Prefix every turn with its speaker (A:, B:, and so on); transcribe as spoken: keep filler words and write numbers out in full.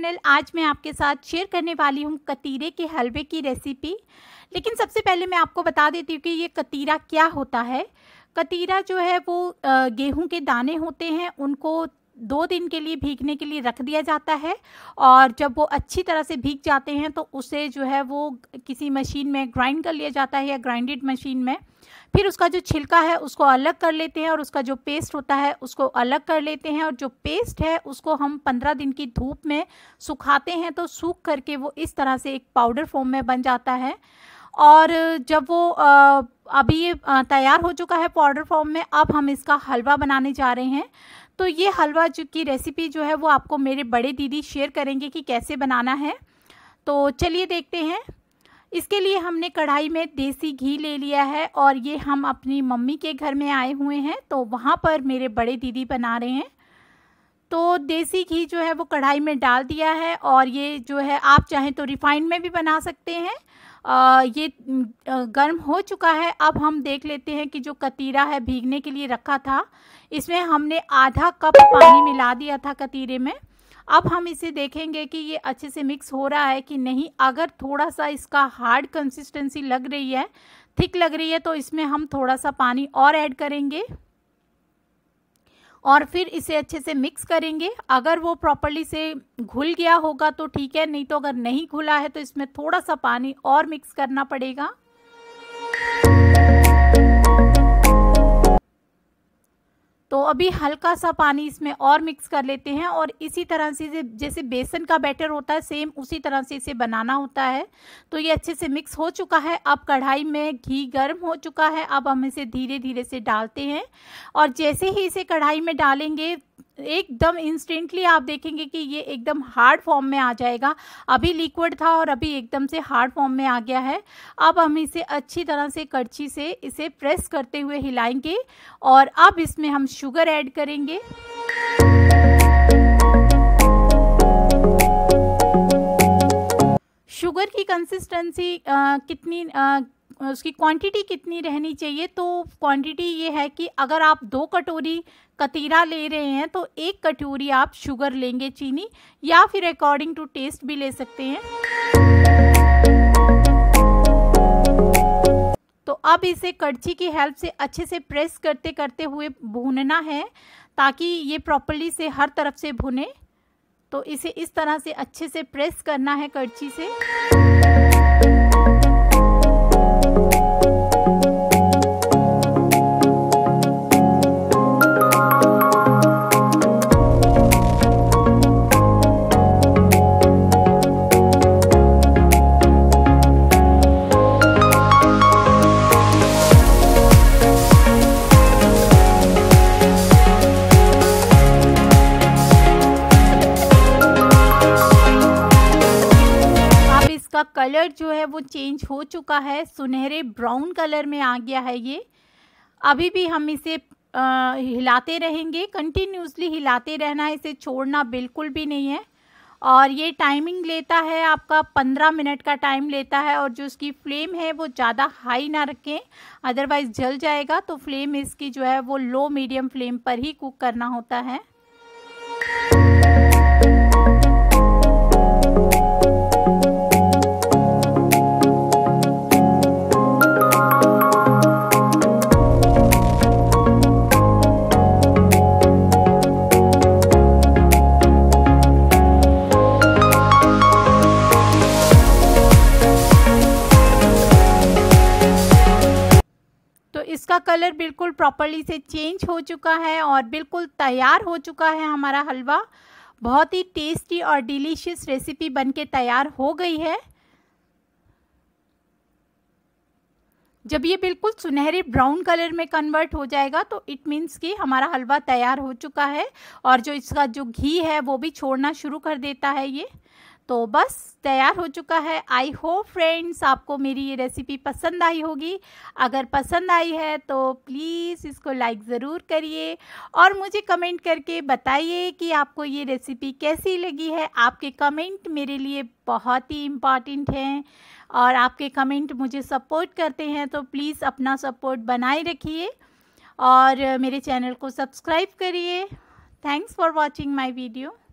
A: Channel. आज मैं आपके साथ शेयर करने वाली हूँ कतीरे के हलवे की रेसिपी। लेकिन सबसे पहले मैं आपको बता देती हूँ कि ये कतीरा क्या होता है। कतीरा जो है वो गेहूं के दाने होते हैं, उनको दो दिन के लिए भीगने के लिए रख दिया जाता है और जब वो अच्छी तरह से भीग जाते हैं तो उसे जो है वो किसी मशीन में ग्राइंड कर लिया जाता है या ग्राइंडेड मशीन में। फिर उसका जो छिलका है उसको अलग कर लेते हैं और उसका जो पेस्ट होता है उसको अलग कर लेते हैं, और जो पेस्ट है उसको हम पंद्रह दिन की धूप में सुखाते हैं तो सूख करके वो इस तरह से एक पाउडर फॉर्म में बन जाता है। और जब वो आ, अभी ये तैयार हो चुका है पाउडर फॉर्म में, अब हम इसका हलवा बनाने जा रहे हैं। तो ये हलवा जो की रेसिपी जो है वो आपको मेरे बड़े दीदी शेयर करेंगे कि कैसे बनाना है। तो चलिए देखते हैं। इसके लिए हमने कढ़ाई में देसी घी ले लिया है और ये हम अपनी मम्मी के घर में आए हुए हैं, तो वहाँ पर मेरे बड़े दीदी बना रहे हैं। तो देसी घी जो है वो कढ़ाई में डाल दिया है और ये जो है आप चाहें तो रिफाइंड में भी बना सकते हैं। आ, ये गर्म हो चुका है। अब हम देख लेते हैं कि जो कतीरा है भीगने के लिए रखा था, इसमें हमने आधा कप पानी मिला दिया था कतीरे में। अब हम इसे देखेंगे कि ये अच्छे से मिक्स हो रहा है कि नहीं। अगर थोड़ा सा इसका हार्ड कंसिस्टेंसी लग रही है, थिक लग रही है, तो इसमें हम थोड़ा सा पानी और ऐड करेंगे और फिर इसे अच्छे से मिक्स करेंगे। अगर वो प्रॉपर्ली से घुल गया होगा तो ठीक है, नहीं तो अगर नहीं घुला है तो इसमें थोड़ा सा पानी और मिक्स करना पड़ेगा। तो अभी हल्का सा पानी इसमें और मिक्स कर लेते हैं और इसी तरह से जैसे बेसन का बैटर होता है सेम उसी तरह से इसे बनाना होता है। तो ये अच्छे से मिक्स हो चुका है। अब कढ़ाई में घी गर्म हो चुका है। अब हम इसे धीरे धीरे से डालते हैं और जैसे ही इसे कढ़ाई में डालेंगे एकदम इंस्टेंटली आप देखेंगे कि ये एकदम हार्ड फॉर्म में आ जाएगा। अभी लिक्विड था और अभी एकदम से हार्ड फॉर्म में आ गया है। अब हम इसे अच्छी तरह से कड़छी से इसे प्रेस करते हुए हिलाएंगे और अब इसमें हम शुगर ऐड करेंगे। शुगर की कंसिस्टेंसी कितनी आ, उसकी क्वांटिटी कितनी रहनी चाहिए, तो क्वांटिटी ये है कि अगर आप दो कटोरी कतीरा ले रहे हैं तो एक कटोरी आप शुगर लेंगे चीनी, या फिर अकॉर्डिंग टू टेस्ट भी ले सकते हैं। तो अब इसे कड़छी की हेल्प से अच्छे से प्रेस करते करते हुए भूनना है ताकि ये प्रॉपर्ली से हर तरफ से भुने। तो इसे इस तरह से अच्छे से प्रेस करना है कड़छी से। का कलर जो है वो चेंज हो चुका है, सुनहरे ब्राउन कलर में आ गया है ये। अभी भी हम इसे आ, हिलाते रहेंगे, कंटिन्यूसली हिलाते रहना है, इसे छोड़ना बिल्कुल भी नहीं है। और ये टाइमिंग लेता है आपका पंद्रह मिनट का टाइम लेता है। और जो इसकी फ्लेम है वो ज़्यादा हाई ना रखें, अदरवाइज जल जाएगा। तो फ्लेम इसकी जो है वो लो मीडियम फ्लेम पर ही कुक करना होता है। इसका कलर बिल्कुल प्रॉपर्ली से चेंज हो चुका है और बिल्कुल तैयार हो चुका है हमारा हलवा। बहुत ही टेस्टी और डिलीशियस रेसिपी बनके तैयार हो गई है। जब ये बिल्कुल सुनहरे ब्राउन कलर में कन्वर्ट हो जाएगा तो इट मीन्स कि हमारा हलवा तैयार हो चुका है और जो इसका जो घी है वो भी छोड़ना शुरू कर देता है ये। तो बस तैयार हो चुका है। आई होप फ्रेंड्स आपको मेरी ये रेसिपी पसंद आई होगी। अगर पसंद आई है तो प्लीज़ इसको लाइक ज़रूर करिए और मुझे कमेंट करके बताइए कि आपको ये रेसिपी कैसी लगी है। आपके कमेंट मेरे लिए बहुत ही इम्पॉर्टेंट हैं और आपके कमेंट मुझे सपोर्ट करते हैं, तो प्लीज़ अपना सपोर्ट बनाए रखिए और मेरे चैनल को सब्सक्राइब करिए। Thanks for watching my video.